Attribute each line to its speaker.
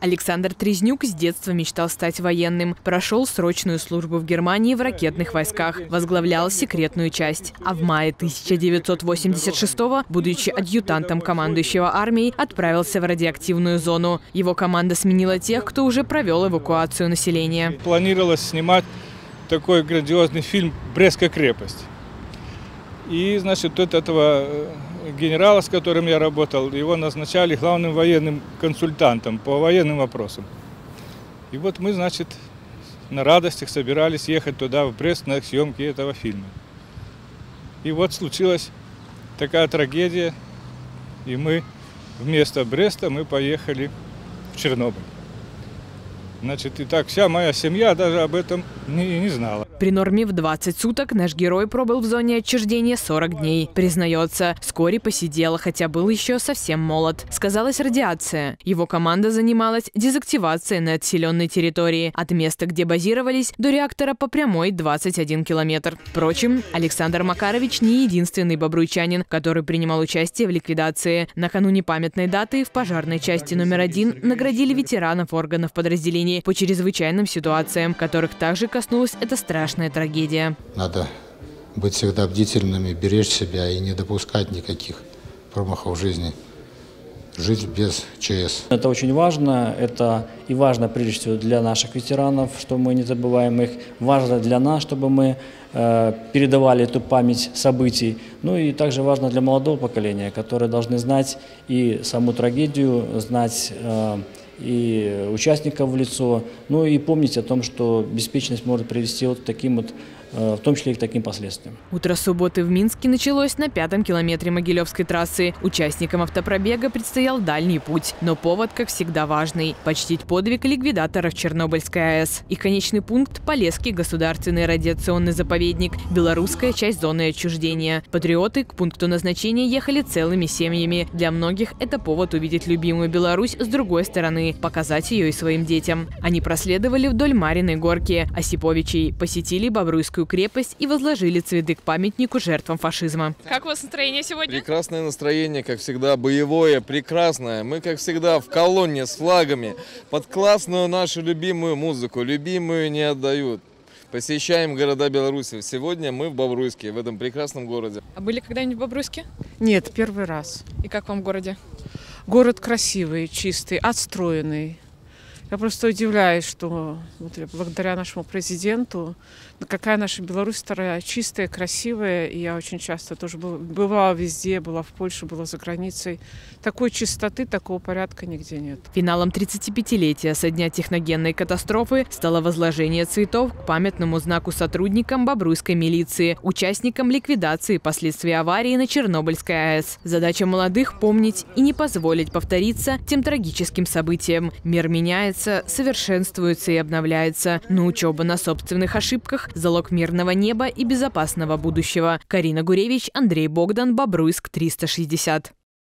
Speaker 1: Александр Трезнюк с детства мечтал стать военным. Прошел срочную службу в Германии в ракетных войсках. Возглавлял секретную часть. А в мае 1986-го, будучи адъютантом командующего армией, отправился в радиоактивную зону. Его команда сменила тех, кто уже провел эвакуацию населения.
Speaker 2: Планировалось снимать такой грандиозный фильм «Брестская крепость». И, значит, этого генерала, с которым я работал, его назначали главным военным консультантом по военным вопросам. И вот мы, значит, на радостях собирались ехать туда, в Брест, на съемки этого фильма. И вот случилась такая трагедия, и мы вместо Бреста мы поехали в Чернобыль. Значит, и так вся моя семья даже об этом не знала.
Speaker 1: При норме в 20 суток наш герой пробыл в зоне отчуждения 40 дней. Признается, вскоре посидел, хотя был еще совсем молод. Сказалась радиация. Его команда занималась дезактивацией на отселенной территории. От места, где базировались, до реактора по прямой 21 километр. Впрочем, Александр Макарович не единственный бобруйчанин, который принимал участие в ликвидации. Накануне памятной даты в пожарной части номер 1 наградили ветеранов органов подразделений по чрезвычайным ситуациям, которых также коснулась эта страшная трагедия.
Speaker 3: Надо быть всегда бдительными, беречь себя и не допускать никаких промахов в жизни. Жить без ЧС.
Speaker 4: Это очень важно. Это и важно прежде всего для наших ветеранов, что мы не забываем их. Важно для нас, чтобы мы передавали эту память событий. Ну и также важно для молодого поколения, которые должны знать и саму трагедию, знать и участников в лицо, ну и помнить о том, что беспечность может привести вот к таким вот, в том числе и к таким последствиям.
Speaker 1: Утро субботы в Минске началось на 5-м километре Могилевской трассы. Участникам автопробега предстоял дальний путь, но повод, как всегда, важный – почтить подвиг ликвидаторов Чернобыльской АЭС. Их конечный пункт – Полесский государственный радиационный заповедник, белорусская часть зоны отчуждения. Патриоты к пункту назначения ехали целыми семьями. Для многих это повод увидеть любимую Беларусь с другой стороны, показать ее и своим детям. Они проследовали вдоль Мариной горки, Осиповичей, посетили Бобруйскую крепость и возложили цветы к памятнику жертвам фашизма.
Speaker 5: Как у вас настроение сегодня?
Speaker 6: Прекрасное настроение, как всегда, боевое, прекрасное. Мы, как всегда, в колонне с флагами, под классную нашу любимую музыку. Любимую не отдают. Посещаем города Беларуси. Сегодня мы в Бобруйске, в этом прекрасном городе.
Speaker 5: А были когда-нибудь в Бобруйске?
Speaker 7: Нет, первый раз.
Speaker 5: И как вам в городе?
Speaker 7: Город красивый, чистый, отстроенный. Я просто удивляюсь, что благодаря нашему президенту, какая наша Беларусь старая, чистая, красивая. И я очень часто тоже бывала везде, была в Польше, была за границей. Такой чистоты, такого порядка нигде нет.
Speaker 1: Финалом 35-летия со дня техногенной катастрофы стало возложение цветов к памятному знаку сотрудникам Бобруйской милиции, участникам ликвидации последствий аварии на Чернобыльской АЭС. Задача молодых – помнить и не позволить повториться тем трагическим событиям. Мир меняется, совершенствуется и обновляется. Но учеба на собственных ошибках – залог мирного неба и безопасного будущего. Карина Гуревич, Андрей Богдан, Бобруйск, 360.